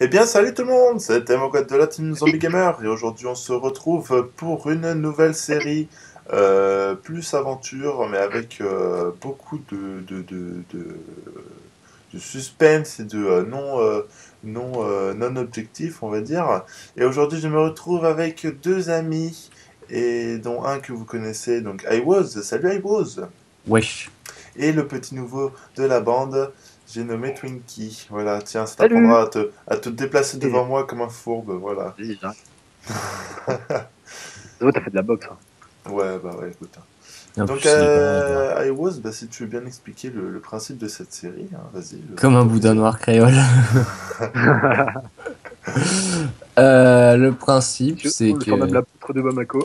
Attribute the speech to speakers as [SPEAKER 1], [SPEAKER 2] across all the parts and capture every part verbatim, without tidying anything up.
[SPEAKER 1] Eh bien, salut tout le monde, c'est Thermocode de la Team Zombie Gamer et aujourd'hui on se retrouve pour une nouvelle série euh, plus aventure mais avec euh, beaucoup de, de, de, de, de suspense et de euh, non, euh, non, euh, non objectif on va dire. Et aujourd'hui je me retrouve avec deux amis et dont un que vous connaissez, donc iWoz, salut iWoz.
[SPEAKER 2] Wesh.
[SPEAKER 1] Et le petit nouveau de la bande, j'ai nommé Twinkie. Voilà, tiens, ça
[SPEAKER 2] Salut.
[SPEAKER 1] t'apprendra à te, à te déplacer
[SPEAKER 2] Et-
[SPEAKER 1] devant moi comme un fourbe, voilà.
[SPEAKER 2] Vas-y, j'arrête. C'est trop. Oh, t'as fait de la boxe, hein.
[SPEAKER 1] Ouais, bah ouais, écoute. Hein.
[SPEAKER 2] Et en
[SPEAKER 1] Donc,
[SPEAKER 2] plus, il est pas mal.
[SPEAKER 1] euh, iWoz, bah, si tu veux bien expliquer le, le principe de cette série, hein, vas-y, le
[SPEAKER 2] Comme un
[SPEAKER 1] mot
[SPEAKER 2] boudin
[SPEAKER 1] officiel.
[SPEAKER 2] noir créole. Euh, le principe,
[SPEAKER 3] Je-
[SPEAKER 2] c'est
[SPEAKER 3] le surnomme
[SPEAKER 2] que.
[SPEAKER 3] la poutre de Bamako.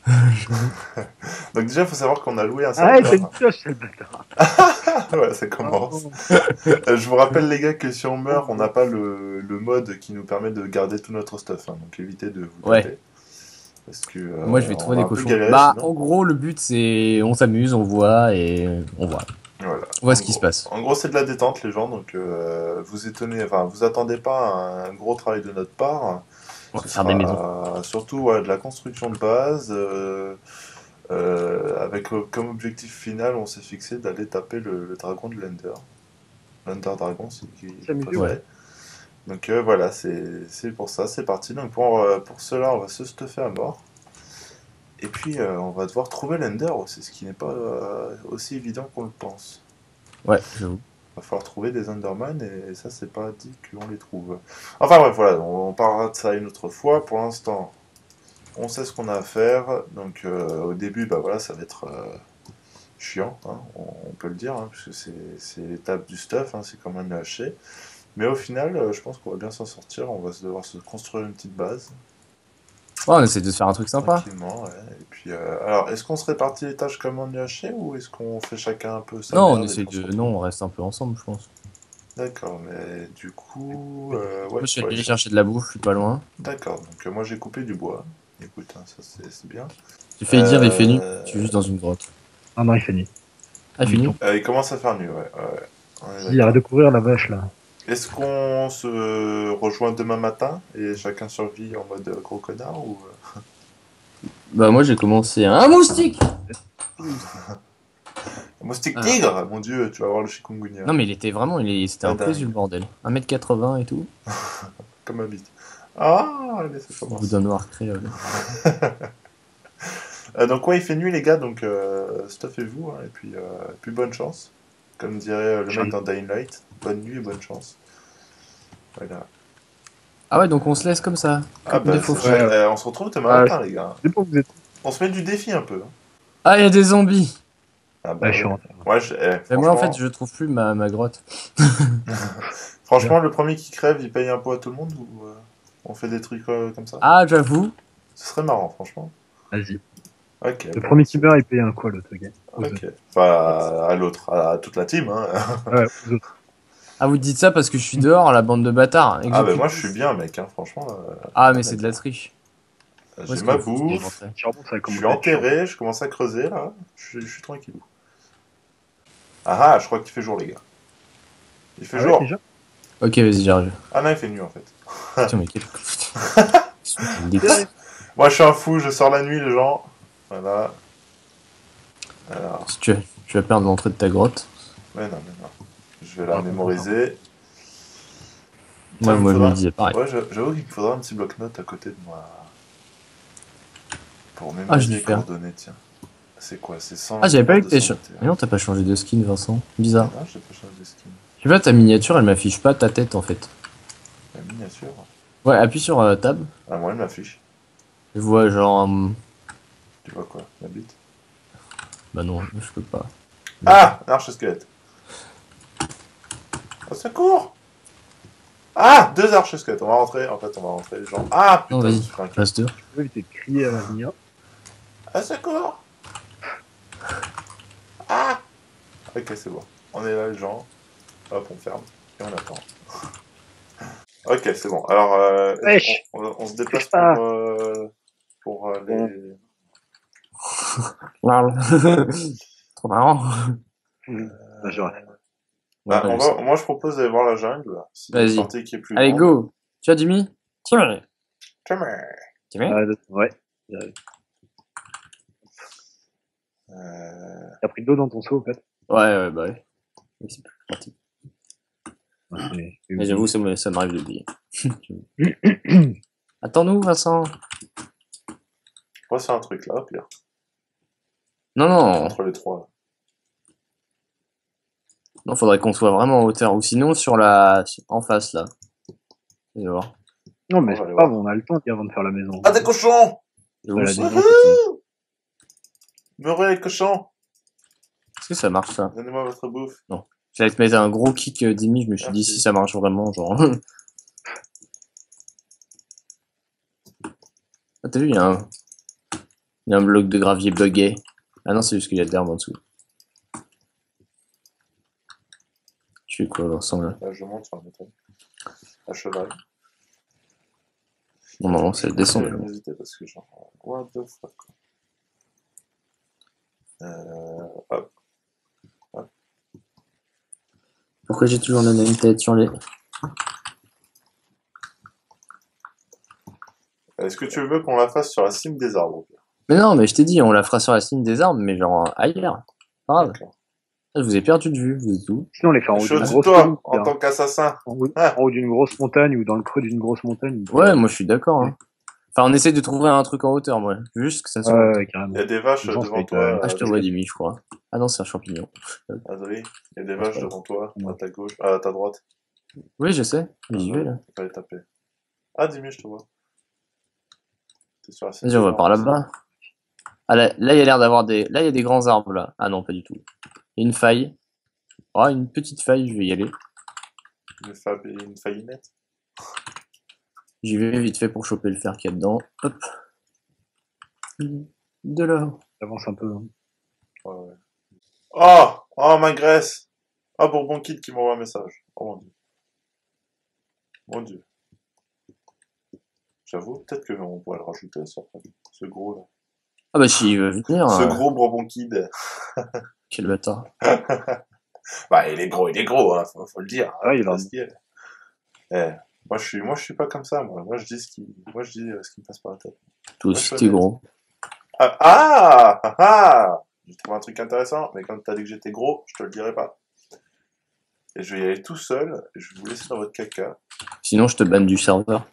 [SPEAKER 1] Donc déjà, il faut savoir qu'on a loué un
[SPEAKER 3] Ah, c'est une
[SPEAKER 1] serveur.
[SPEAKER 3] pioche, c'est le bâtard.
[SPEAKER 1] Ouais, ça
[SPEAKER 3] Ah,
[SPEAKER 1] commence.
[SPEAKER 3] non.
[SPEAKER 1] Euh, je vous rappelle, les gars, que si on meurt,
[SPEAKER 3] Oh,
[SPEAKER 1] on n'a pas le, le mode qui nous permet de garder tout notre stuff. Hein, donc évitez de vous
[SPEAKER 2] Ouais.
[SPEAKER 1] taper. Parce que
[SPEAKER 2] Moi, je
[SPEAKER 1] euh,
[SPEAKER 2] vais
[SPEAKER 1] on
[SPEAKER 2] trouver
[SPEAKER 1] va
[SPEAKER 2] des
[SPEAKER 1] un peu
[SPEAKER 2] cochons.
[SPEAKER 1] galérer
[SPEAKER 2] Bah,
[SPEAKER 1] sinon.
[SPEAKER 2] en gros, le but, c'est. On s'amuse, on voit et on voit.
[SPEAKER 1] Voilà.
[SPEAKER 2] On voit
[SPEAKER 1] En
[SPEAKER 2] ce qui se
[SPEAKER 1] gros,
[SPEAKER 2] passe.
[SPEAKER 1] en gros, c'est de la détente, les gens. Donc, euh, vous étonnez, enfin, vous attendez pas à un gros travail de notre part.
[SPEAKER 2] On va
[SPEAKER 1] Ce
[SPEAKER 2] faire des maisons.
[SPEAKER 1] sera surtout ouais, de la construction de base, euh, euh, avec euh, comme objectif final, on s'est fixé d'aller taper le, le dragon de l'Ender. L'Ender Dragon, c'est qui
[SPEAKER 3] c'est
[SPEAKER 1] vous
[SPEAKER 3] amusé,
[SPEAKER 2] Ouais.
[SPEAKER 1] préférez. Donc euh, voilà, c'est c'est pour ça, c'est parti. Donc pour, euh, pour cela, on va se stuffer à mort. Et puis euh, on va devoir trouver l'Ender aussi, ce qui n'est pas euh, aussi évident qu'on le pense.
[SPEAKER 2] Ouais, j'avoue.
[SPEAKER 1] Va falloir trouver des Enderman et, et ça c'est pas dit qu'on les trouve. Enfin bref, voilà, on, on parlera de ça une autre fois. Pour l'instant, on sait ce qu'on a à faire. Donc euh, au début, bah voilà, ça va être euh, chiant, hein, on, on peut le dire, hein, puisque c'est c'est l'étape du stuff, hein, c'est quand même haché. Mais au final, euh, je pense qu'on va bien s'en sortir. On va se devoir se construire une petite base
[SPEAKER 2] Ouais, on essaie de se faire un truc sympa.
[SPEAKER 1] tranquillement. Ouais. Et puis, euh, alors, est-ce qu'on se répartit les tâches comme en U H C ou est-ce qu'on fait chacun un peu sa
[SPEAKER 2] Non, on
[SPEAKER 1] merde et
[SPEAKER 2] essaie
[SPEAKER 1] puis on se
[SPEAKER 2] de.
[SPEAKER 1] retrouve.
[SPEAKER 2] Non, on reste un peu ensemble, je pense.
[SPEAKER 1] D'accord, mais du coup, euh, ouais,
[SPEAKER 2] Moi, je suis
[SPEAKER 1] faut aller
[SPEAKER 2] allé
[SPEAKER 1] chercher.
[SPEAKER 2] chercher de la bouffe, je suis pas loin.
[SPEAKER 1] D'accord, donc euh, moi j'ai coupé du bois. Écoute, hein, ça c'est c'est bien.
[SPEAKER 2] J'ai failli dire il fait nuit. Je suis
[SPEAKER 1] Euh,
[SPEAKER 2] juste dans une grotte.
[SPEAKER 3] Non, non, il fait nuit.
[SPEAKER 2] Ah, il fait nuit.
[SPEAKER 1] euh, il commence à faire nuit, ouais. Ouais, on est
[SPEAKER 3] Si, arrête
[SPEAKER 1] d'accord.
[SPEAKER 3] de courir la vache, là.
[SPEAKER 1] Est-ce qu'on se rejoint demain matin et chacun survit en mode euh, gros connard ou euh,
[SPEAKER 2] Bah, moi, j'ai commencé. Un moustique!
[SPEAKER 1] Moustique
[SPEAKER 2] Alors.
[SPEAKER 1] tigre? Mon dieu, tu vas voir le chikungunya.
[SPEAKER 2] Non, mais il était vraiment, il est- c'était
[SPEAKER 1] Ah,
[SPEAKER 2] un présu
[SPEAKER 1] dingue,
[SPEAKER 2] le bordel. un mètre quatre-vingts et tout.
[SPEAKER 1] comme ma bite. Ah, allez, ça
[SPEAKER 2] Boudin
[SPEAKER 1] commence.
[SPEAKER 2] noir créole.
[SPEAKER 1] Euh, donc ouais, il fait nuit les gars, donc euh, stuffez-vous, hein, et puis, euh, et puis bonne chance. Comme dirait euh, le mec
[SPEAKER 3] Charlie.
[SPEAKER 1] dans Dying Light, bonne nuit et bonne chance. Voilà.
[SPEAKER 2] Ah ouais, donc on se laisse comme ça,
[SPEAKER 1] Ah
[SPEAKER 2] comme des
[SPEAKER 1] bah,
[SPEAKER 2] faux
[SPEAKER 1] c'est
[SPEAKER 2] fous.
[SPEAKER 3] Ouais,
[SPEAKER 1] chouette.
[SPEAKER 3] ouais.
[SPEAKER 1] Euh, on se retrouve demain
[SPEAKER 3] Ah,
[SPEAKER 1] matin les gars.
[SPEAKER 3] c'est bon, vous êtes.
[SPEAKER 1] On se met du défi un peu. Hein.
[SPEAKER 2] Ah, il y a des zombies!
[SPEAKER 1] Ah
[SPEAKER 3] Ouais,
[SPEAKER 1] bah
[SPEAKER 3] je suis
[SPEAKER 1] ouais.
[SPEAKER 3] rentré.
[SPEAKER 1] Ouais, je- eh,
[SPEAKER 2] Mais moi, en fait,
[SPEAKER 1] franchement,
[SPEAKER 2] je trouve plus ma, ma grotte.
[SPEAKER 1] franchement, le premier qui crève, il paye un pot à tout le monde ou euh, on fait des trucs euh, comme ça?
[SPEAKER 2] Ah, j'avoue.
[SPEAKER 1] Ce serait marrant, franchement.
[SPEAKER 3] Vas-y.
[SPEAKER 1] Ok,
[SPEAKER 3] Le
[SPEAKER 1] bon,
[SPEAKER 3] premier qui
[SPEAKER 1] c'est-
[SPEAKER 3] meurt, il paye un quoi, l'autre gars? Aux
[SPEAKER 1] ok.
[SPEAKER 3] autres.
[SPEAKER 1] Enfin, à l'autre, à toute la team. Hein.
[SPEAKER 3] Ouais, aux autres.
[SPEAKER 2] Ah, vous dites ça parce que je suis dehors, la bande de bâtards, et que
[SPEAKER 1] Ah
[SPEAKER 2] j'ai
[SPEAKER 1] bah
[SPEAKER 2] plus de
[SPEAKER 1] moi je suis
[SPEAKER 2] bouffe.
[SPEAKER 1] bien mec, hein, franchement, euh,
[SPEAKER 2] Ah, mais
[SPEAKER 1] rien à
[SPEAKER 2] c'est de la
[SPEAKER 1] dire.
[SPEAKER 2] triche. Où
[SPEAKER 1] J'ai
[SPEAKER 2] est-ce que
[SPEAKER 1] ma
[SPEAKER 2] vous voulez que je
[SPEAKER 1] bouffe,
[SPEAKER 2] rentre?
[SPEAKER 3] Charbon, ça va
[SPEAKER 1] je suis
[SPEAKER 3] commencer à être chaud.
[SPEAKER 1] enterré, je commence à creuser là, je suis, je suis tranquille. Ah ah, je crois qu'il fait jour les gars. Il fait
[SPEAKER 3] Ah ouais,
[SPEAKER 1] jour.
[SPEAKER 3] déjà?
[SPEAKER 2] Ok, vas-y, j'arrive.
[SPEAKER 1] Ah non, il fait nuit en fait.
[SPEAKER 2] Putain, mais quel. Des-
[SPEAKER 1] Moi je suis un fou, je sors la nuit les gens. Voilà. Alors,
[SPEAKER 2] Si tu, tu vas perdre l'entrée de ta grotte.
[SPEAKER 1] mais non, mais non. Je vais la
[SPEAKER 3] Ah,
[SPEAKER 1] mémoriser.
[SPEAKER 2] Moi,
[SPEAKER 1] Tiens, il me
[SPEAKER 2] moi, je me
[SPEAKER 1] faudra...
[SPEAKER 2] disais pareil.
[SPEAKER 1] Ouais, je- j'avoue qu'il me faudra un petit bloc-notes à côté de moi. Pour
[SPEAKER 2] Ah,
[SPEAKER 1] mémoriser
[SPEAKER 2] je
[SPEAKER 1] les
[SPEAKER 2] vais faire.
[SPEAKER 1] coordonnées, tiens. C'est quoi? C'est cent
[SPEAKER 2] Ah, j'avais pas vu que t'avais
[SPEAKER 1] deux cent
[SPEAKER 2] changé.
[SPEAKER 1] vingt et un.
[SPEAKER 2] Mais non, t'as pas changé de skin, Vincent. Bizarre.
[SPEAKER 1] Non, j'ai pas changé de skin.
[SPEAKER 2] Je sais pas, ta miniature, elle m'affiche pas ta tête en fait.
[SPEAKER 1] La miniature.
[SPEAKER 2] Ouais, appuie sur euh, Tab.
[SPEAKER 1] Ah, moi elle m'affiche.
[SPEAKER 2] Je vois genre. hum,
[SPEAKER 1] Tu vois quoi? La bite?
[SPEAKER 2] Bah non, je peux pas.
[SPEAKER 1] Ah! Un arche-squelette. Au secours! Ah! Deux arche-squelettes. On va rentrer. En fait, on va rentrer. Genre. Ah!
[SPEAKER 2] Non,
[SPEAKER 1] Putain, je
[SPEAKER 2] vas-y,
[SPEAKER 1] me suis fait un kill.
[SPEAKER 2] reste deux.
[SPEAKER 3] Je peux éviter de crier à l'avenir.
[SPEAKER 1] Au secours! Ah! Ok, c'est bon. On est là, les gens. Hop, on ferme. Et on attend. Ok, c'est bon. Alors, euh,
[SPEAKER 3] Wesh!
[SPEAKER 1] on, on- on se déplace
[SPEAKER 3] Touche pas.
[SPEAKER 1] pour, euh, pour euh, les.
[SPEAKER 2] Trop marrant.
[SPEAKER 3] Ah, j'aurais.
[SPEAKER 2] Ouais,
[SPEAKER 1] Bah,
[SPEAKER 2] ouais,
[SPEAKER 1] on
[SPEAKER 2] je sais.
[SPEAKER 1] va, moi, je propose d'aller voir la jungle. C'est une
[SPEAKER 2] Vas-y.
[SPEAKER 1] sortie qui est plus
[SPEAKER 2] Allez,
[SPEAKER 1] grande.
[SPEAKER 2] go!
[SPEAKER 4] Tu vois, Jimmy? Tiens,
[SPEAKER 1] Jamais.
[SPEAKER 4] Jimmy?
[SPEAKER 2] Ah, ouais. Euh,
[SPEAKER 1] Euh...
[SPEAKER 2] T'as pris de l'eau dans ton seau, en fait.
[SPEAKER 4] Ouais, ouais, bah ouais. Oui, c'est plus pratique.
[SPEAKER 2] Ouais, c'est- c'est
[SPEAKER 4] Mais
[SPEAKER 2] oublié.
[SPEAKER 4] j'avoue, ça me- ça m'arrive d'oublier. Attends-nous, Vincent.
[SPEAKER 1] On va faire un truc là, au pire.
[SPEAKER 4] Non, non,
[SPEAKER 1] Entre les trois. Là.
[SPEAKER 4] non, faudrait qu'on soit vraiment en hauteur. Ou sinon, sur la, en face, là. Tu vas voir.
[SPEAKER 2] Non, mais
[SPEAKER 1] On va
[SPEAKER 2] c'est
[SPEAKER 1] aller
[SPEAKER 2] pas grave,
[SPEAKER 1] voir.
[SPEAKER 2] on a le temps avant de faire la maison.
[SPEAKER 1] Ah, des cochons!
[SPEAKER 4] J'avoue,
[SPEAKER 2] Voilà,
[SPEAKER 4] c'est-
[SPEAKER 2] des-
[SPEAKER 1] Wouhou! Meurez les cochons!
[SPEAKER 4] Est-ce que ça marche, ça?
[SPEAKER 1] Donnez-moi votre bouffe.
[SPEAKER 4] J'allais te mettre un gros kick euh, Jimmy, je me suis dit
[SPEAKER 1] Merci.
[SPEAKER 4] si ça marche vraiment, genre. Ah, t'as vu, il y a un, il y a un bloc de gravier buggé. Ah non, c'est juste qu'il y a de l'herbe en dessous. Tu fais quoi, Vincent, là?
[SPEAKER 1] Là, je monte sur la montagne. À cheval.
[SPEAKER 4] Non, non, c'est descend.
[SPEAKER 1] Je vais hésiter parce que genre, what the fuck. quoi. Euh, hop.
[SPEAKER 4] Pourquoi j'ai toujours la même tête sur les...
[SPEAKER 1] Est-ce que tu veux qu'on la fasse sur la cime des arbres?
[SPEAKER 4] Mais non, mais je t'ai dit, on la fera sur la cime des arbres, mais genre ailleurs. Pas grave.
[SPEAKER 1] D'accord.
[SPEAKER 4] Je vous ai perdu de vue, vous êtes où?
[SPEAKER 2] Sinon, on les fait en haut d'une grosse
[SPEAKER 1] Choisis-toi
[SPEAKER 2] montagne.
[SPEAKER 1] en tant qu'assassin.
[SPEAKER 2] En haut,
[SPEAKER 1] Ah.
[SPEAKER 2] en haut d'une grosse montagne ou dans le creux d'une grosse montagne.
[SPEAKER 4] Ouais, moi je suis d'accord. Hein. Enfin, on essaie de trouver un truc en hauteur, moi. Juste que ça soit.
[SPEAKER 2] Ouais, ouais, carrément.
[SPEAKER 1] Il y a des vaches
[SPEAKER 2] Je pense
[SPEAKER 1] devant
[SPEAKER 2] que,
[SPEAKER 1] toi.
[SPEAKER 2] euh,
[SPEAKER 4] Ah, je te
[SPEAKER 1] Adrien.
[SPEAKER 4] vois, Dimi, je crois. Ah non, c'est un champignon.
[SPEAKER 1] Adrien, il y a des
[SPEAKER 4] Ouais,
[SPEAKER 1] vaches
[SPEAKER 4] ouais.
[SPEAKER 1] devant toi,
[SPEAKER 2] Ouais.
[SPEAKER 1] à ta gauche, ah, à ta droite.
[SPEAKER 4] Oui, je sais. Mais j'y vais, là.
[SPEAKER 1] Faut pas les taper. Ah, Dimi, je te vois. T'es sur la cime.
[SPEAKER 4] Vas-y, on
[SPEAKER 1] des
[SPEAKER 4] va par
[SPEAKER 1] arbres.
[SPEAKER 4] là-bas. Ah, là, là, il y a l'air d'avoir des... Là, il y a des grands arbres, là. Ah non, pas du tout. Il y a une faille. Ah, une petite faille, je vais y aller.
[SPEAKER 1] Une, fa... une faillinette.
[SPEAKER 4] J'y vais vite fait pour choper le fer qu'il y a dedans. Hop. De là.
[SPEAKER 2] J'avance un peu. hein.
[SPEAKER 1] Ouais, ouais. Oh, oh, ma graisse. Ah, Bourbon Kid qui m'envoie un message. Oh mon dieu. Mon dieu. J'avoue, peut-être qu'on pourrait le rajouter, ça, ce gros là.
[SPEAKER 4] Ah bah, s'il veut venir.
[SPEAKER 1] Ce
[SPEAKER 4] euh,
[SPEAKER 1] gros Bourbon Kid.
[SPEAKER 4] Quel bâtard.
[SPEAKER 1] Bah, il est gros, il est gros, hein, faut, faut le dire.
[SPEAKER 2] Ah, il
[SPEAKER 1] Faut
[SPEAKER 2] en-
[SPEAKER 1] ce qu'il est. Eh, moi, je suis, moi, je suis pas comme ça, moi. Moi, je dis ce qui, moi, je dis euh, ce qui me passe par la tête.
[SPEAKER 4] Toi aussi, t'es gros.
[SPEAKER 1] Ah, ah, ah, ah J'ai trouvé un truc intéressant, mais comme t'as dit que j'étais gros, je te le dirai pas. Et je vais y aller tout seul, et je vais vous laisser dans votre caca.
[SPEAKER 4] Sinon, je te banne du serveur.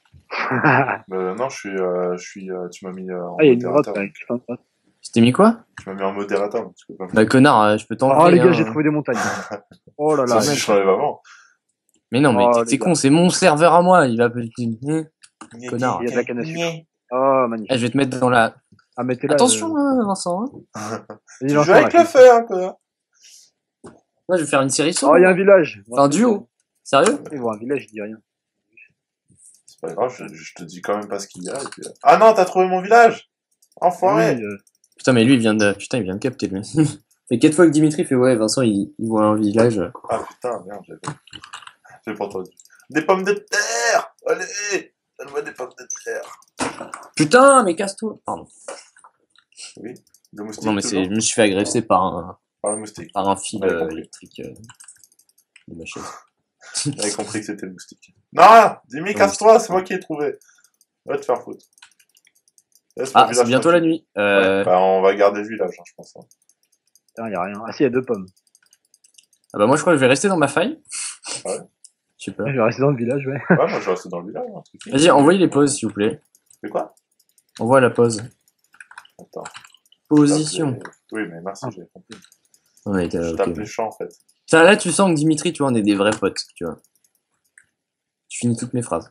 [SPEAKER 1] Euh, non, je suis, euh, je suis, euh, tu m'as mis euh, en
[SPEAKER 2] Ah, il y a une grotte,
[SPEAKER 1] modérateur.
[SPEAKER 2] là, qui fait un grotte.
[SPEAKER 4] Je t'ai mis quoi?
[SPEAKER 1] Tu m'as mis en modérateur, donc tu peux pas me
[SPEAKER 4] Bah, connard, euh, je peux t'enlever.
[SPEAKER 2] Oh, les gars,
[SPEAKER 4] hein.
[SPEAKER 2] j'ai trouvé des montagnes. Oh là là,
[SPEAKER 1] Ça, si
[SPEAKER 2] mec.
[SPEAKER 1] je l'enlève avant.
[SPEAKER 4] Mais non, mais
[SPEAKER 2] Oh,
[SPEAKER 4] t'es-
[SPEAKER 2] les
[SPEAKER 4] t'es
[SPEAKER 2] gars.
[SPEAKER 4] con, c'est mon serveur à moi. Il va. Hum. Connard.
[SPEAKER 2] Il y a de la canne à sucre.
[SPEAKER 1] Nyeh.
[SPEAKER 2] Oh, magnifique.
[SPEAKER 4] Eh, je vais te mettre dans la.
[SPEAKER 2] Ah, mettez-là.
[SPEAKER 4] Attention,
[SPEAKER 2] euh,
[SPEAKER 4] hein, Vincent. Hein.
[SPEAKER 2] vas-y,
[SPEAKER 1] Tu
[SPEAKER 2] lance-toi,
[SPEAKER 1] joues avec
[SPEAKER 2] là.
[SPEAKER 1] le feu, un peu. hein.
[SPEAKER 4] Moi, je vais faire une série
[SPEAKER 2] Oh,
[SPEAKER 4] solo.
[SPEAKER 2] il y a un village.
[SPEAKER 4] Enfin, un duo. Sérieux?
[SPEAKER 2] Il voit un village, je dis rien.
[SPEAKER 1] C'est pas grave, je, je te dis quand même pas ce qu'il y a. Et puis... Ah non, t'as trouvé mon village! Enfoiré!
[SPEAKER 2] Oui, euh,
[SPEAKER 4] Putain, mais lui, il vient de. Putain, il vient de capter, lui. fait quatre fois que Dimitri fait ouais, Vincent, il, il voit un village.
[SPEAKER 1] Ah putain, merde, j'avais j'ai pas entendu. Des pommes de terre! Allez! Donne-moi des pommes de terre!
[SPEAKER 4] Putain, mais casse-toi. Pardon.
[SPEAKER 1] Oui, le moustique.
[SPEAKER 4] Non, mais
[SPEAKER 1] toujours
[SPEAKER 4] c'est. Je me suis fait agresser par un,
[SPEAKER 1] Par le moustique.
[SPEAKER 4] par un fil
[SPEAKER 1] Ouais,
[SPEAKER 4] euh,
[SPEAKER 1] compris.
[SPEAKER 4] électrique euh, de ma chaise.
[SPEAKER 1] J'avais compris que c'était le moustique. Non! Dimi,
[SPEAKER 4] Le
[SPEAKER 1] casse-toi, c'est moi qui ai trouvé. Va te faire foutre. Laisse mon
[SPEAKER 4] Ah, c'est
[SPEAKER 1] village
[SPEAKER 4] bientôt la
[SPEAKER 1] tranquille.
[SPEAKER 4] nuit. Euh...
[SPEAKER 1] Ouais, bah, on va garder le village, hein, je pense. hein.
[SPEAKER 2] putain, il y a rien. Ah, si, il y a deux pommes.
[SPEAKER 4] Ah bah moi, je crois que je vais rester dans ma faille.
[SPEAKER 1] Ouais.
[SPEAKER 4] Je sais pas.
[SPEAKER 2] Je vais rester dans le village, ouais.
[SPEAKER 1] Ouais, moi je vais rester dans le village. Hein, tranquille.
[SPEAKER 4] Vas-y, envoyez les pauses, s'il vous plaît.
[SPEAKER 1] C'est quoi?
[SPEAKER 4] Envoie la pause.
[SPEAKER 1] Attends.
[SPEAKER 4] Position.
[SPEAKER 1] Oui, mais merci, j'ai compris.
[SPEAKER 4] Ouais,
[SPEAKER 1] Je
[SPEAKER 4] euh,
[SPEAKER 1] tape
[SPEAKER 4] ok.
[SPEAKER 1] les champs en fait.
[SPEAKER 4] Ça, là, tu sens que Dimitri, tu vois, on est des vrais potes, tu vois. Tu finis toutes mes phrases.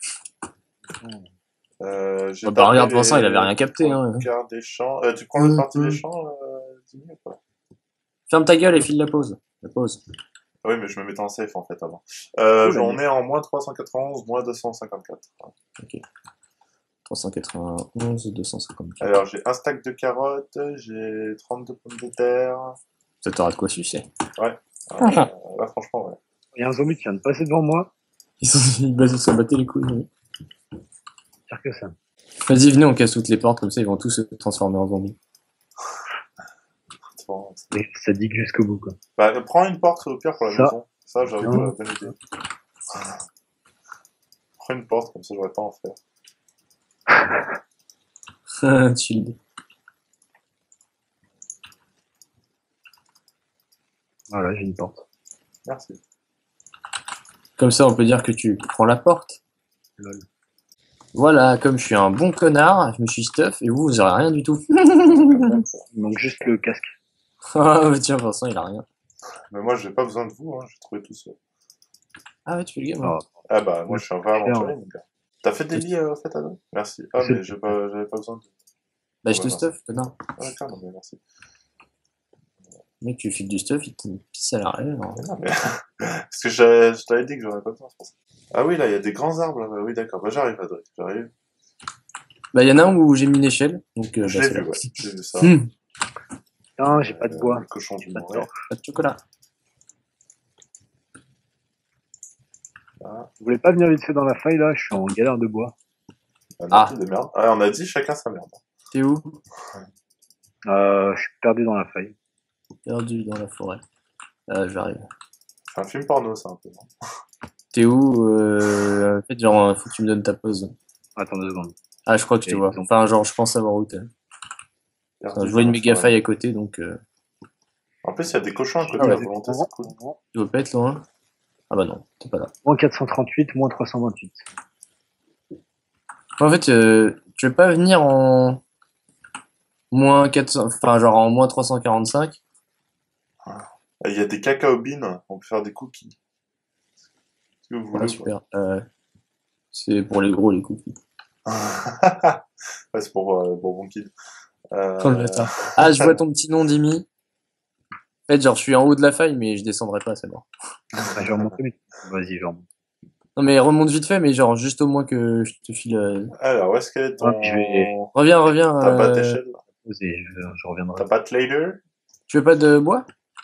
[SPEAKER 1] Euh, j'ai
[SPEAKER 4] Oh, bah,
[SPEAKER 1] tapé
[SPEAKER 4] regarde,
[SPEAKER 1] les-
[SPEAKER 4] Vincent, il avait rien capté, hein.
[SPEAKER 1] Regarde des champs. Euh, tu prends l'autre
[SPEAKER 4] Hum,
[SPEAKER 1] partie
[SPEAKER 4] hum.
[SPEAKER 1] des champs, euh, Dimi, ou pas?
[SPEAKER 4] Ferme ta gueule et file la pause. La pause.
[SPEAKER 1] Oui, mais je me mettais en safe en fait avant. Euh,
[SPEAKER 2] Oula,
[SPEAKER 1] on
[SPEAKER 2] mais-
[SPEAKER 1] est en moins trois cent quatre-vingt-onze, moins deux cent cinquante-quatre.
[SPEAKER 4] trois cent quatre-vingt-onze, deux cent cinquante-quatre.
[SPEAKER 1] Alors j'ai un stack de carottes, j'ai trente-deux pommes de terre.
[SPEAKER 4] Ça t'aura de quoi sucer.
[SPEAKER 1] Euh, là franchement, ouais.
[SPEAKER 2] Il y a un zombie qui vient de passer devant moi.
[SPEAKER 4] Ils sont, ils basent se battre les couilles. oui.
[SPEAKER 2] Pire que ça.
[SPEAKER 4] Vas-y, venez, on casse toutes les portes, comme ça, ils vont tous se transformer en zombies.
[SPEAKER 1] Bon,
[SPEAKER 2] Mais ça digue jusqu'au bout, quoi.
[SPEAKER 1] bah, prends une porte au pire pour la
[SPEAKER 2] Ça.
[SPEAKER 1] maison. Ça, j'avoue,
[SPEAKER 2] Non.
[SPEAKER 1] euh, bonne idée. prends une porte, comme ça j'aurais pas à en faire.
[SPEAKER 4] Shield.
[SPEAKER 3] Voilà, j'ai une porte.
[SPEAKER 1] Merci.
[SPEAKER 4] Comme ça, on peut dire que tu prends la porte.
[SPEAKER 3] Lol.
[SPEAKER 4] Voilà, comme je suis un bon connard, je me suis stuff et vous, vous aurez rien du tout.
[SPEAKER 3] Il manque juste le casque.
[SPEAKER 4] Ah, bah tiens, Vincent, il a rien.
[SPEAKER 1] Mais moi, j'ai pas besoin de vous, hein, j'ai trouvé tout seul.
[SPEAKER 4] Ah ouais, tu fais le game,
[SPEAKER 3] Ah,
[SPEAKER 4] hein.
[SPEAKER 1] Ah bah, moi, je suis un vrai
[SPEAKER 3] Cher,
[SPEAKER 1] aventurier, mon gars. T'as fait des lits, euh, en fait, Adam? Merci. Ah,
[SPEAKER 3] C'est-
[SPEAKER 1] mais j'ai pas, j'avais pas besoin de...
[SPEAKER 4] Bah,
[SPEAKER 1] Ah,
[SPEAKER 4] je
[SPEAKER 1] bah,
[SPEAKER 4] te
[SPEAKER 1] merci.
[SPEAKER 4] stuff, connard.
[SPEAKER 1] Ah, d'accord, non, mais merci.
[SPEAKER 4] Mec, tu files du stuff, il te pisse à l'arrière.
[SPEAKER 1] Mais non, mais... Parce que je, je t'avais dit que j'aurais pas besoin, c'est pour ça. Ah oui, là, il y a des grands arbres, là. Bah, oui, d'accord. Bah, j'arrive, Adrien, j'arrive.
[SPEAKER 4] Bah, il y en a un où j'ai mis une échelle, donc euh,
[SPEAKER 1] Je
[SPEAKER 4] bah,
[SPEAKER 1] l'ai
[SPEAKER 4] c'est
[SPEAKER 1] vu,
[SPEAKER 4] là.
[SPEAKER 1] ouais. J'ai vu ça.
[SPEAKER 4] Hum,
[SPEAKER 3] Non, j'ai pas de
[SPEAKER 1] Euh,
[SPEAKER 3] bois.
[SPEAKER 1] Le cochon du
[SPEAKER 3] Pas de
[SPEAKER 1] Montréal.
[SPEAKER 3] torche.
[SPEAKER 4] pas de chocolat.
[SPEAKER 1] Ah,
[SPEAKER 3] Vous voulez pas venir vite fait dans la faille là? Je suis en galère de bois.
[SPEAKER 1] un
[SPEAKER 4] Ah.
[SPEAKER 1] peu de merde. Ah, on a dit chacun sa merde.
[SPEAKER 4] T'es où?
[SPEAKER 3] Euh, je suis perdu dans la faille.
[SPEAKER 4] Perdu dans la forêt. Euh, j'arrive.
[SPEAKER 1] C'est un film porno, ça, un peu. Non
[SPEAKER 4] T'es où? Euh... En fait, genre, faut que tu me donnes ta pause.
[SPEAKER 3] Attends deux secondes.
[SPEAKER 4] Ah, je crois que je te
[SPEAKER 3] Et
[SPEAKER 4] vois.
[SPEAKER 3] ils ont-
[SPEAKER 4] Enfin, genre, je pense savoir où t'es.
[SPEAKER 1] Perdu
[SPEAKER 4] Je vois
[SPEAKER 1] dans
[SPEAKER 4] une
[SPEAKER 1] la
[SPEAKER 4] méga
[SPEAKER 1] forêt.
[SPEAKER 4] faille à côté, donc euh,
[SPEAKER 1] En plus, il y a des cochons à côté
[SPEAKER 4] Ah
[SPEAKER 1] de
[SPEAKER 4] ouais.
[SPEAKER 1] la volonté, c'est cool.
[SPEAKER 4] tu veux pas être loin. Ah bah non, t'es pas là.
[SPEAKER 3] Moins quatre cent trente-huit, moins trois cent vingt-huit.
[SPEAKER 4] En fait, euh, tu veux pas venir en moins quatre cents, enfin genre en moins trois cent quarante-cinq?
[SPEAKER 1] Il y a des cacao beans, on peut faire des cookies. Si vous voulez.
[SPEAKER 4] Ouais, super. Euh, c'est pour les gros, les cookies.
[SPEAKER 1] Ouais, c'est pour euh, Bourbon Kid. Euh...
[SPEAKER 4] Oh, le bâtard. Ah, je vois ton petit nom, Dimi. En fait, genre, je suis en haut de la faille, mais je descendrai pas, c'est bon.
[SPEAKER 3] Ah, je vais remonter, mais... Vas-y, je remonte.
[SPEAKER 4] Non, mais remonte vite fait, mais genre, juste au moins que je te file. euh,
[SPEAKER 1] Alors, où est-ce qu'elle est ton...
[SPEAKER 3] Ah, puis je vais-
[SPEAKER 4] Reviens, reviens.
[SPEAKER 1] Ta
[SPEAKER 4] euh,
[SPEAKER 1] batte échelle là
[SPEAKER 3] Vas-y, je, je reviendrai.
[SPEAKER 1] Ta batte later
[SPEAKER 4] Tu veux pas de bois?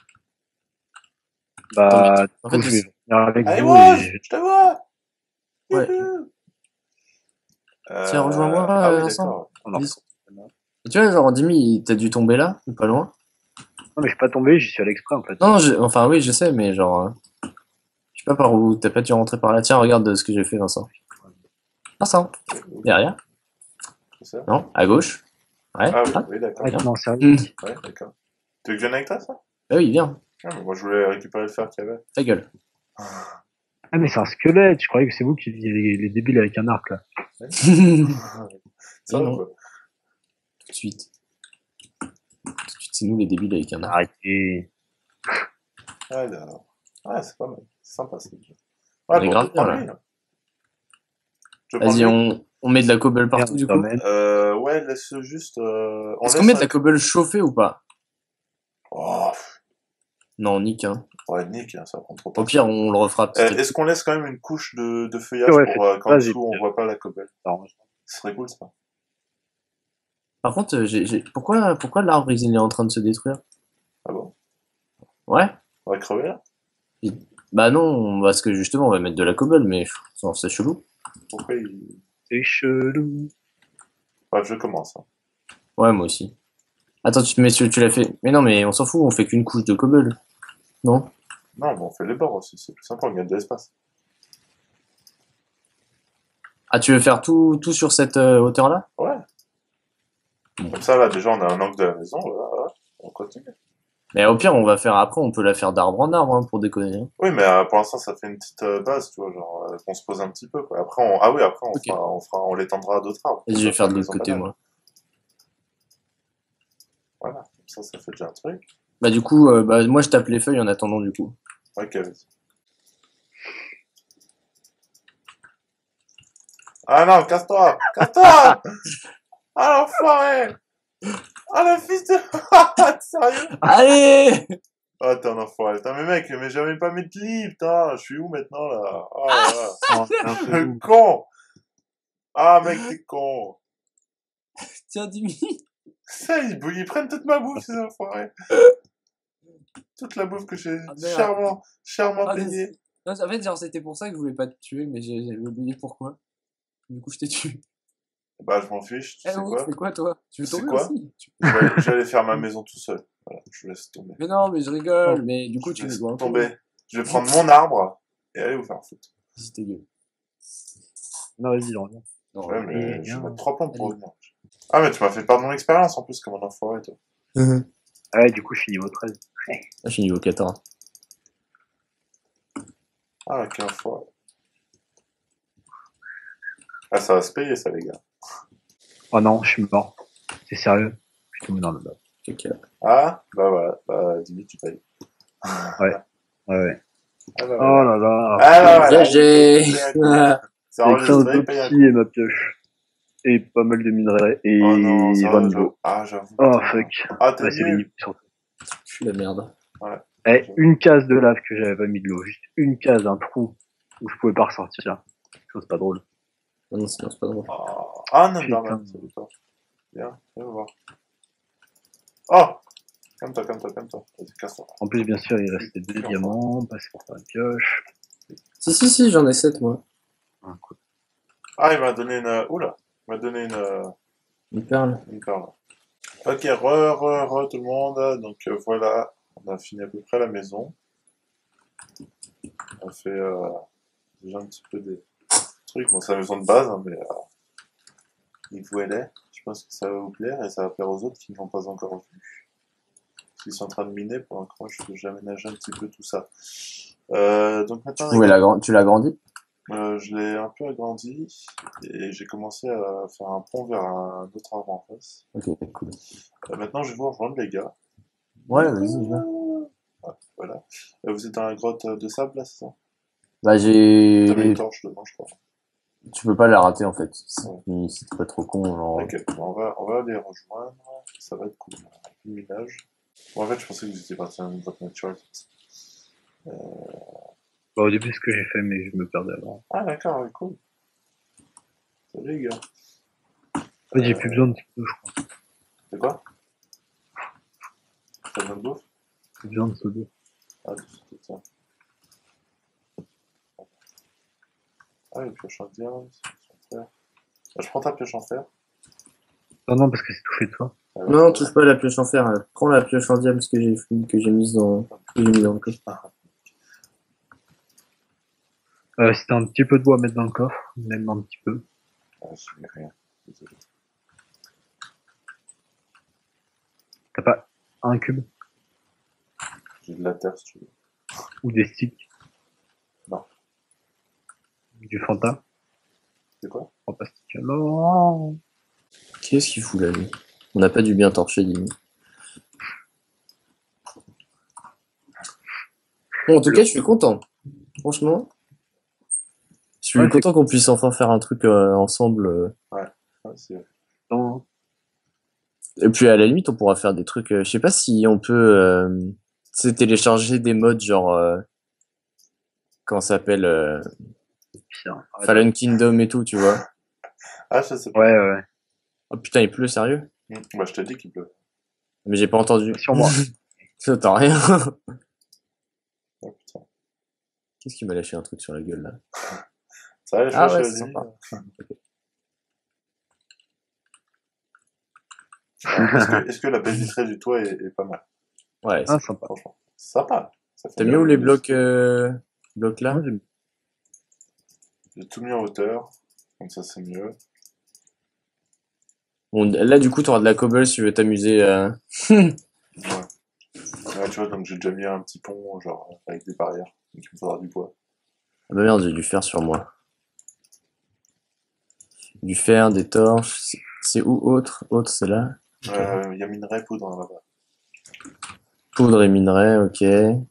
[SPEAKER 3] Bah,
[SPEAKER 4] En
[SPEAKER 3] du coup,
[SPEAKER 4] fait,
[SPEAKER 3] je vais venir avec
[SPEAKER 1] Allez,
[SPEAKER 3] vous
[SPEAKER 1] Woz,
[SPEAKER 3] et...
[SPEAKER 1] je te vois.
[SPEAKER 4] Ouais.
[SPEAKER 1] Youhou. Euh,
[SPEAKER 4] Tiens, rejoins-moi,
[SPEAKER 1] Ah
[SPEAKER 4] euh,
[SPEAKER 1] oui,
[SPEAKER 4] Vincent.
[SPEAKER 1] d'accord.
[SPEAKER 3] On en
[SPEAKER 4] Dis-
[SPEAKER 3] refait.
[SPEAKER 4] Tu vois, genre, Dimi, t'as dû tomber là, ou pas loin?
[SPEAKER 3] Non, mais je suis pas tombé, j'y suis allé exprès, en fait.
[SPEAKER 4] Non, je- enfin, oui, je sais, mais genre, euh, je sais pas par où, t'as pas dû rentrer par là. Tiens, regarde ce que j'ai fait, Vincent. Vincent, derrière.
[SPEAKER 1] C'est ça
[SPEAKER 4] Non, à gauche. Ouais.
[SPEAKER 1] Ah oui,
[SPEAKER 4] Ah,
[SPEAKER 1] oui, d'accord.
[SPEAKER 3] Ah,
[SPEAKER 4] bien.
[SPEAKER 3] non, sérieux.
[SPEAKER 4] hum.
[SPEAKER 1] Ouais, d'accord. Tu veux que je vienne avec toi, ça
[SPEAKER 4] Bah oui, viens,
[SPEAKER 1] Ah, mais moi, je voulais récupérer le fer qu'il y avait.
[SPEAKER 4] ta gueule.
[SPEAKER 3] Ah, mais c'est un squelette, je croyais que c'est vous qui étiez les, les débiles avec un arc, là.
[SPEAKER 4] Tout
[SPEAKER 1] Ça,
[SPEAKER 4] non.
[SPEAKER 1] quoi.
[SPEAKER 4] de suite. Tout de suite, c'est nous les débiles avec un arc.
[SPEAKER 3] Arrêtez.
[SPEAKER 1] Alors. Ouais, c'est pas mal. C'est sympa, c'est bien.
[SPEAKER 4] On
[SPEAKER 1] Ouais,
[SPEAKER 4] est
[SPEAKER 1] bon,
[SPEAKER 4] grave
[SPEAKER 1] on peut prendre
[SPEAKER 4] bien, là.
[SPEAKER 1] lui, là. Tu veux prendre
[SPEAKER 4] Vas-y,
[SPEAKER 1] lui
[SPEAKER 4] on, on met de la cobble partout,
[SPEAKER 3] Merde,
[SPEAKER 4] du
[SPEAKER 3] ça
[SPEAKER 4] coup.
[SPEAKER 3] m'aide.
[SPEAKER 1] Euh, ouais, laisse juste... Euh... on
[SPEAKER 4] Est-ce qu'on
[SPEAKER 1] laisse
[SPEAKER 4] met de
[SPEAKER 1] un-
[SPEAKER 4] la cobble chauffée ou pas?
[SPEAKER 1] Oh, pff,
[SPEAKER 4] Non, nique, hein.
[SPEAKER 1] ouais, Nick, hein, ça prend trop de temps.
[SPEAKER 4] Au pire, on le refera petit
[SPEAKER 1] Euh,
[SPEAKER 4] à petit.
[SPEAKER 1] Est-ce qu'on laisse quand même une couche de, de feuillage
[SPEAKER 3] Ouais,
[SPEAKER 1] pour
[SPEAKER 3] fais-
[SPEAKER 1] euh, qu'en
[SPEAKER 3] vas-y.
[SPEAKER 1] dessous on voit pas la cobble?
[SPEAKER 3] Ça arrange.
[SPEAKER 1] Ce serait cool ça.
[SPEAKER 4] Par contre, euh, j'ai, j'ai... pourquoi, pourquoi l'arbre il est en train de se détruire?
[SPEAKER 1] Ah bon?
[SPEAKER 4] Ouais?
[SPEAKER 1] On va crever là?
[SPEAKER 4] Bah non, parce que justement, on va mettre de la cobble, mais non, c'est chelou.
[SPEAKER 1] Pourquoi il...
[SPEAKER 3] C'est chelou.
[SPEAKER 1] Bref, je commence. Hein.
[SPEAKER 4] Ouais, moi aussi. Attends, tu, mais tu, tu l'as fait. Mais non, mais on s'en fout, on fait qu'une couche de cobble. Non?
[SPEAKER 1] Non, mais on fait les bords aussi, c'est plus sympa, on gagne de l'espace.
[SPEAKER 4] Ah, tu veux faire tout, tout sur cette euh, hauteur-là?
[SPEAKER 1] Ouais. Comme ça, là, déjà, on a un angle de la maison, voilà, voilà. On continue.
[SPEAKER 4] Mais au pire, on va faire après, on peut la faire d'arbre en arbre, hein, pour déconner. Hein.
[SPEAKER 1] Oui, mais euh, pour l'instant, ça fait une petite euh, base, tu vois, genre, euh, qu'on se pose un petit peu, quoi. Après, on... Ah oui, après, on,
[SPEAKER 4] Ok.
[SPEAKER 1] fera, on, fera, on l'étendra à d'autres arbres.
[SPEAKER 4] Vas-y,
[SPEAKER 1] Ça
[SPEAKER 4] je vais
[SPEAKER 1] fait
[SPEAKER 4] faire de
[SPEAKER 1] une
[SPEAKER 4] l'autre
[SPEAKER 1] maison
[SPEAKER 4] côté,
[SPEAKER 1] banale.
[SPEAKER 4] moi.
[SPEAKER 1] Voilà, comme ça, ça fait déjà un truc.
[SPEAKER 4] Bah du coup, euh, bah, moi je tape les feuilles en attendant, du coup.
[SPEAKER 1] Ok, vas-y. Ah non, casse-toi! Casse-toi! Ah l'enfoiré! Ah le fils de... T'es sérieux?
[SPEAKER 4] Allez!
[SPEAKER 1] Ah t'es un enfoiré. Putain mais mec, mais j'avais pas mis de lit, putain. Je suis où maintenant là? Oh là là.
[SPEAKER 3] Oh, c'est un peu
[SPEAKER 1] Le
[SPEAKER 3] doux.
[SPEAKER 1] con! Ah mec, t'es con!
[SPEAKER 4] Tiens, Dimi.
[SPEAKER 1] Ça, ils, ils prennent toute ma bouffe, ces enfoirés. Toute la bouffe que j'ai
[SPEAKER 4] Ah, merde.
[SPEAKER 1] chèrement, chèrement
[SPEAKER 4] Ah,
[SPEAKER 1] payée.
[SPEAKER 4] Non, en fait, genre, c'était pour ça que je voulais pas te tuer, mais j'ai- j'avais oublié pourquoi. Du coup, je t'ai tué.
[SPEAKER 1] Bah je m'en fiche, tu
[SPEAKER 4] Eh
[SPEAKER 1] sais
[SPEAKER 4] oh,
[SPEAKER 1] quoi?
[SPEAKER 4] tu fais quoi, toi? Tu veux
[SPEAKER 1] Tu sais
[SPEAKER 4] tomber
[SPEAKER 1] quoi
[SPEAKER 4] aussi? Tu-
[SPEAKER 1] Je vais, aller, je vais aller faire ma maison tout seul. Voilà, je laisse tomber.
[SPEAKER 4] Mais non, mais je rigole, mais du coup,
[SPEAKER 1] Je
[SPEAKER 4] tu me
[SPEAKER 1] laisse
[SPEAKER 4] dois un coup.
[SPEAKER 1] tomber. Je vais prendre mon arbre et aller vous faire foutre.
[SPEAKER 4] Vas-y, ta gueule.
[SPEAKER 3] Non, vas-y, j'en reviens.
[SPEAKER 4] Non,
[SPEAKER 1] Ouais, mais
[SPEAKER 3] Et
[SPEAKER 1] je vais
[SPEAKER 3] bien.
[SPEAKER 1] mettre trois plombs pour
[SPEAKER 4] Allez.
[SPEAKER 1] revenir. Ah, mais tu m'as fait perdre mon expérience en plus, comme un enfoiré, toi.
[SPEAKER 4] Mhm.
[SPEAKER 3] Ah ouais, du coup, je suis niveau treize.
[SPEAKER 4] Ah, je suis niveau quatorze.
[SPEAKER 1] Ah, quel enfoiré. Ah, ça va se payer, ça, les gars.
[SPEAKER 3] Oh non, je suis mort. C'est sérieux. Je suis tombé dans le bas.
[SPEAKER 4] Ok.
[SPEAKER 1] Ah, bah voilà, bah, Dimi, tu payes.
[SPEAKER 3] Ouais. Ouais, ouais.
[SPEAKER 1] Ah, bah
[SPEAKER 3] Oh
[SPEAKER 1] voilà.
[SPEAKER 3] là là.
[SPEAKER 1] Ah, bah voilà.
[SPEAKER 4] G G.
[SPEAKER 1] il paye un coup. C'est
[SPEAKER 3] Avec quinze
[SPEAKER 1] enregistré, il paye un
[SPEAKER 3] d'opti
[SPEAKER 1] coup.
[SPEAKER 3] et ma pioche. Et pas mal de minerais.
[SPEAKER 1] Oh non,
[SPEAKER 3] Et
[SPEAKER 1] ça
[SPEAKER 3] vingt
[SPEAKER 1] va,
[SPEAKER 3] niveaux.
[SPEAKER 1] j'avoue. Ah, j'avoue.
[SPEAKER 3] Oh
[SPEAKER 1] putain.
[SPEAKER 3] fuck.
[SPEAKER 1] Ah, t'es
[SPEAKER 3] Ouais, c'est les
[SPEAKER 1] nul.
[SPEAKER 3] niveaux surtout.
[SPEAKER 4] Je suis la merde.
[SPEAKER 1] Ouais.
[SPEAKER 3] Eh, une case de lave que j'avais pas mis de l'eau. Juste une case, un trou où je pouvais pas ressortir. Chose pas drôle.
[SPEAKER 4] Non, non, sinon c'est pas drôle.
[SPEAKER 1] Ah, ah Numberman, ça veut pas. Viens, viens voir. Oh! Calme-toi, calme-toi, calme-toi. Vas-y, casse-toi.
[SPEAKER 3] En plus, bien sûr, il restait deux diamants. Passer pour faire une pioche.
[SPEAKER 4] Si, si, si, j'en ai sept moi.
[SPEAKER 3] Ah, cool.
[SPEAKER 1] Ah, il m'a donné une. Oula! Il m'a donné une. euh,
[SPEAKER 4] Une perle.
[SPEAKER 1] Une perle. Ok, re, re, re, tout le monde. Donc euh, voilà, on a fini à peu près la maison. On a fait euh, déjà un petit peu des trucs. Bon, c'est la maison de base, hein, mais euh, il vous elle est. Je pense que ça va vous plaire et ça va plaire aux autres qui ne l'ont pas encore vu. Ils sont en train de miner pour l'instant, j'aménage un petit peu tout ça. Euh, donc
[SPEAKER 4] Tu
[SPEAKER 1] maintenant,
[SPEAKER 4] pouvais
[SPEAKER 1] les gars,
[SPEAKER 4] l'agran- tu l'as grandi?
[SPEAKER 1] euh, je l'ai un peu agrandi et j'ai commencé à faire un pont vers un autre arbre en face.
[SPEAKER 4] Ok, cool.
[SPEAKER 1] Euh, maintenant, je vais vous rejoindre, les gars.
[SPEAKER 4] Ouais,
[SPEAKER 1] Les
[SPEAKER 4] vas-y,
[SPEAKER 1] gars.
[SPEAKER 4] viens.
[SPEAKER 1] Ah, voilà. Euh, vous êtes dans la grotte de sable, là, c'est ça?
[SPEAKER 4] Bah,
[SPEAKER 1] T'avais une
[SPEAKER 4] j'ai.
[SPEAKER 1] torche dedans, je crois.
[SPEAKER 4] Tu peux pas la rater en fait. Si
[SPEAKER 1] Ouais.
[SPEAKER 4] si t'es pas trop con, genre.
[SPEAKER 1] Ok, bon, on va, on va les rejoindre. Ça va être cool. Le minage. Bon, en fait, je pensais que vous étiez parti dans une grotte naturelle. Euh...
[SPEAKER 3] Bah, au début, c'est ce que j'ai fait, mais je me perdais avant.
[SPEAKER 1] Ah, d'accord, ouais, cool. Salut, les gars.
[SPEAKER 3] En fait, j'ai plus besoin de ce je crois.
[SPEAKER 1] C'est quoi? T'as besoin de bouffe?
[SPEAKER 3] Plus besoin de ce deux.
[SPEAKER 1] Ah, c'est ça. Ah, une pioche en diamant, c'est en fer. Ah, je prends ta pioche en fer.
[SPEAKER 3] Non, non, parce que c'est tout fait de toi.
[SPEAKER 1] Ah, ouais,
[SPEAKER 4] Non,
[SPEAKER 1] c'est
[SPEAKER 4] touche pas à la pioche en fer. là. Prends la pioche en diamant que j'ai que j'ai mise dans que j'ai mis dans le coffre.
[SPEAKER 1] Ah,
[SPEAKER 3] Euh, c'était un petit peu de bois à mettre dans le coffre. Même un petit peu.
[SPEAKER 1] ah, je mets rien. Désolé.
[SPEAKER 3] T'as pas un cube?
[SPEAKER 1] J'ai de la terre, si tu veux.
[SPEAKER 3] Ou des sticks?
[SPEAKER 1] Non.
[SPEAKER 3] Du Fanta?
[SPEAKER 1] C'est quoi?
[SPEAKER 3] Fantastique. Non.
[SPEAKER 4] Qu'est-ce qu'il fout là, lui? On n'a pas dû bien torcher, dis. Bon, en tout cas, je suis content. Franchement, je suis
[SPEAKER 3] Ouais, c'est
[SPEAKER 4] content qu'on puisse enfin faire un truc euh, ensemble. euh.
[SPEAKER 1] Ouais, c'est...
[SPEAKER 3] Non.
[SPEAKER 4] Et puis à la limite, on pourra faire des trucs. euh, je sais pas si on peut, euh, tu sais, télécharger des modes genre, euh, comment ça s'appelle, euh,
[SPEAKER 3] Putain, arrête.
[SPEAKER 4] Fallen Kingdom et tout, tu vois.
[SPEAKER 1] Ah, je sais pas.
[SPEAKER 3] Ouais, ouais, ouais.
[SPEAKER 4] Oh putain, il pleut, sérieux?
[SPEAKER 1] Hmm. Bah, je te dis qu'il pleut.
[SPEAKER 4] Mais j'ai pas entendu.
[SPEAKER 3] Sur moi.
[SPEAKER 4] Ça t'as rien.
[SPEAKER 1] Oh, putain.
[SPEAKER 4] Qu'est-ce qui m'a lâché un truc sur la gueule là?
[SPEAKER 1] Ça va, les
[SPEAKER 4] Ah
[SPEAKER 1] flèches,
[SPEAKER 4] ouais,
[SPEAKER 1] euh,
[SPEAKER 4] c'est
[SPEAKER 1] Jimmy
[SPEAKER 4] sympa.
[SPEAKER 1] Alors, Est-ce que, est-ce que la baie vitrée du toit est, est pas mal?
[SPEAKER 4] Ouais.
[SPEAKER 3] Ah,
[SPEAKER 4] c'est-
[SPEAKER 3] sympa.
[SPEAKER 1] Franchement. Sympa. Ça fait
[SPEAKER 4] T'as
[SPEAKER 1] une
[SPEAKER 4] mis où les
[SPEAKER 1] bonne
[SPEAKER 4] blocs, euh, blocs là?
[SPEAKER 3] Moi, j'aime-
[SPEAKER 1] J'ai tout mis en hauteur. Comme ça, c'est mieux.
[SPEAKER 4] Bon, là du coup, t'auras de la cobble si tu veux t'amuser. euh.
[SPEAKER 1] Ouais. Ouais, tu vois, donc j'ai déjà mis un petit pont, genre, avec des barrières. Donc il me faudra du bois.
[SPEAKER 4] Ah bah merde, j'ai du fer sur moi. Du fer, des torches. C'est- C'est où autre? Autre, c'est là. Ok.
[SPEAKER 1] Euh, il y a minerai poudre là-bas.
[SPEAKER 4] Poudre et minerai, ok.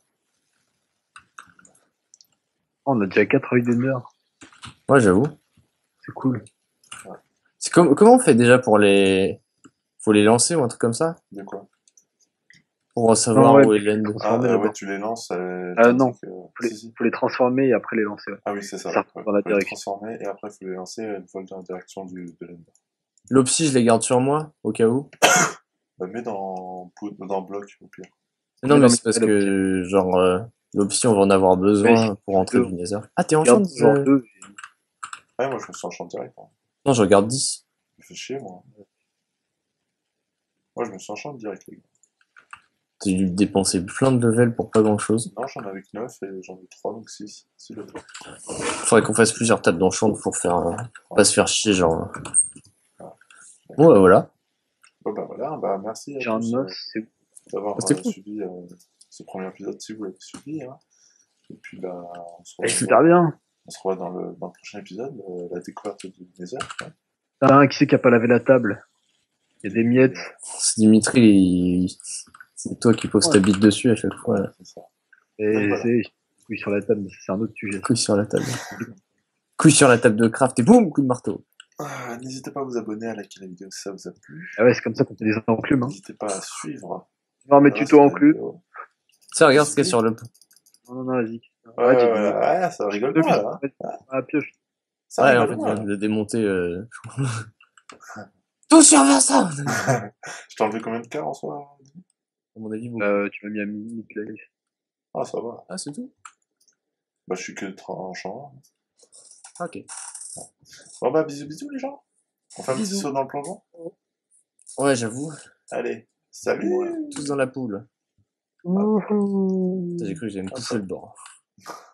[SPEAKER 3] Oh, on a déjà quatre œils d'Ender.
[SPEAKER 4] Ouais, j'avoue.
[SPEAKER 3] C'est cool.
[SPEAKER 4] C'est comme, comment on fait déjà pour les... Faut les lancer ou un truc comme ça?
[SPEAKER 1] De quoi?
[SPEAKER 4] Pour savoir
[SPEAKER 3] Non, ouais,
[SPEAKER 4] où est
[SPEAKER 3] tu les
[SPEAKER 4] l'end.
[SPEAKER 1] Ah,
[SPEAKER 3] transformer
[SPEAKER 1] euh,
[SPEAKER 3] d'abord.
[SPEAKER 1] ouais, tu les lances. Euh,
[SPEAKER 3] Euh, non.
[SPEAKER 1] que...
[SPEAKER 3] Faut les,
[SPEAKER 1] Si, si.
[SPEAKER 3] faut les transformer et après les lancer. Ouais.
[SPEAKER 1] Ah oui, c'est ça.
[SPEAKER 3] Ça
[SPEAKER 1] Ouais.
[SPEAKER 3] dans la
[SPEAKER 1] Faut les
[SPEAKER 3] direction.
[SPEAKER 1] transformer et après, il faut les lancer et elles volent dans la direction du, de l'ender.
[SPEAKER 4] L'opsi, je les garde sur moi, au cas où.
[SPEAKER 1] Bah, mets dans, poudre, dans bloc, au pire.
[SPEAKER 4] Non,
[SPEAKER 3] Mais
[SPEAKER 4] mais
[SPEAKER 3] non,
[SPEAKER 4] c'est
[SPEAKER 3] mais
[SPEAKER 4] parce
[SPEAKER 3] l'opsi.
[SPEAKER 4] que, genre, euh, l'opsi, on va en avoir
[SPEAKER 3] Mais
[SPEAKER 4] besoin
[SPEAKER 3] si,
[SPEAKER 4] pour rentrer
[SPEAKER 3] deux.
[SPEAKER 4] du Nether. Ah, t'es en
[SPEAKER 3] Regarde,
[SPEAKER 4] chance?
[SPEAKER 3] genre
[SPEAKER 4] euh
[SPEAKER 3] deux.
[SPEAKER 1] Ouais, moi, je me suis enchanté direct. Hein.
[SPEAKER 4] Non, je regarde dix.
[SPEAKER 1] Ça fait chier, moi. Moi, je me suis enchanté direct, les gars.
[SPEAKER 4] J'ai dû dépenser plein de levels pour pas grand chose.
[SPEAKER 1] Non, j'en avais que neuf et j'en ai trois, donc six. six levels.
[SPEAKER 4] Faudrait qu'on fasse plusieurs tables d'enchant pour faire, euh, pas se faire chier, genre. Bon, bah voilà.
[SPEAKER 1] Bon, bah voilà, bah merci à
[SPEAKER 3] J'ai un
[SPEAKER 1] tous euh,
[SPEAKER 3] os, c'est
[SPEAKER 1] d'avoir
[SPEAKER 4] C'était
[SPEAKER 1] euh,
[SPEAKER 4] cool.
[SPEAKER 1] suivi euh, ce premier épisode si vous l'avez suivi. Hein. Et puis, bah, on se
[SPEAKER 3] c'est
[SPEAKER 1] revoit,
[SPEAKER 3] super bien.
[SPEAKER 1] on se revoit dans, le, dans le prochain épisode, euh, la découverte du Nether. Hein.
[SPEAKER 3] T'as un qui c'est qui a pas lavé la table. Il y a des miettes.
[SPEAKER 4] C'est Dimitri, il- c'est toi qui poses ta bite dessus à chaque fois.
[SPEAKER 1] Ouais,
[SPEAKER 4] là.
[SPEAKER 1] c'est ça.
[SPEAKER 3] Et
[SPEAKER 1] Donc, voilà.
[SPEAKER 3] c'est couilles sur la table, mais c'est un autre sujet.
[SPEAKER 4] Couille sur la table. Couille sur la table de craft et boum, coup de marteau.
[SPEAKER 1] Ah, n'hésitez pas à vous abonner, à liker la vidéo si ça vous a plu.
[SPEAKER 3] Ah ouais, c'est comme ça qu'on fait des enclumes. Hein.
[SPEAKER 1] N'hésitez pas à suivre.
[SPEAKER 3] Non, mais
[SPEAKER 1] le
[SPEAKER 3] tuto
[SPEAKER 1] reste de la
[SPEAKER 3] enclume.
[SPEAKER 1] vidéo.
[SPEAKER 4] Tiens, regarde ce qu'il y a sur le.
[SPEAKER 3] Non, non, non, vas-y.
[SPEAKER 1] Ouais,
[SPEAKER 3] Ouais,
[SPEAKER 1] ouais,
[SPEAKER 3] j'ai
[SPEAKER 1] ouais, ouais, ça rigole pas là. Hein.
[SPEAKER 3] Ah, pioche.
[SPEAKER 1] Ça
[SPEAKER 4] Ouais, en
[SPEAKER 1] rigole
[SPEAKER 4] fait,
[SPEAKER 1] pas.
[SPEAKER 4] il vient de le démonter. Euh... Tout sur Vincent.
[SPEAKER 1] Je t'ai enlevé combien de cas en soi?
[SPEAKER 4] À mon avis, beaucoup.
[SPEAKER 3] Euh, tu m'as mis à mid-life.
[SPEAKER 1] Ah, ça va.
[SPEAKER 4] Ah, c'est tout?
[SPEAKER 1] Bah, je suis que tranchant.
[SPEAKER 4] Ah, ok.
[SPEAKER 1] Bon, bah, bisous, bisous, les gens. On fait un petit
[SPEAKER 4] Bisous.
[SPEAKER 1] saut dans le plongeon.
[SPEAKER 4] Ouais, j'avoue.
[SPEAKER 1] Allez, salut.
[SPEAKER 4] Tous dans la poule.
[SPEAKER 3] Wouhou.
[SPEAKER 4] J'ai cru que j'allais me coucher le bord.